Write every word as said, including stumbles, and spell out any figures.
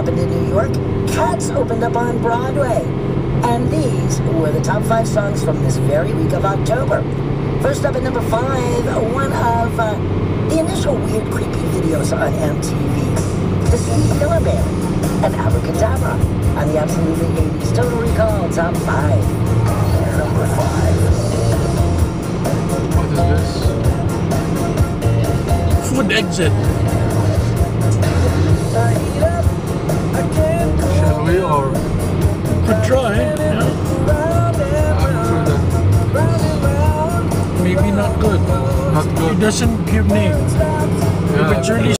happened in New York, Cats opened up on Broadway. And these were the top five songs from this very week of October. First up at number five, one of uh, the initial weird, creepy videos on M T V. The Steve Miller Band and Abracadabra on the absolutely eighties Total Recall Top five. Number five. What is this? Food exit. Shall we or? Could try. Yeah. I'm sure that Maybe not good. not good. It doesn't give name. Yeah. If it's really